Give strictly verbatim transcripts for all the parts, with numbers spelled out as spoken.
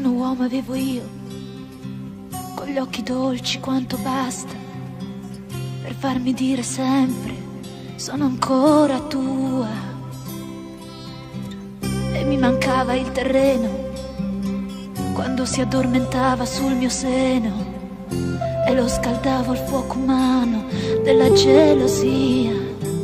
strano uomo avevo io, con gli occhi dolci quanto basta per farmi dire sempre sono ancora tua. E mi mancava il terreno quando si addormentava sul mio seno, e lo scaldavo al fuoco umano della gelosia.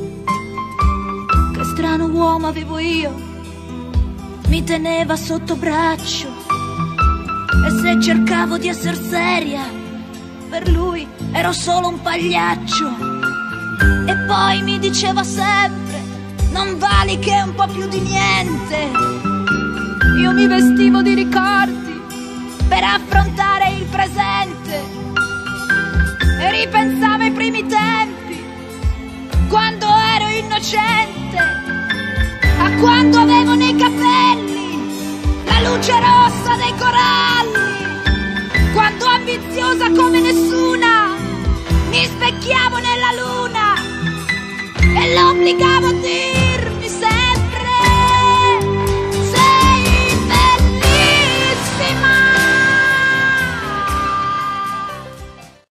Che strano uomo avevo io, mi teneva sotto braccio, e se cercavo di essere seria, per lui ero solo un pagliaccio. E poi mi diceva sempre, non vali che un po' più di niente. Io mi vestivo di ricordi per affrontare il presente, e ripensavo ai primi tempi, quando ero innocente, a quando avevo nei capelli la luce rossa dei coralli, quando ambiziosa come nessuna mi specchiavo nella luna e l'obbligavo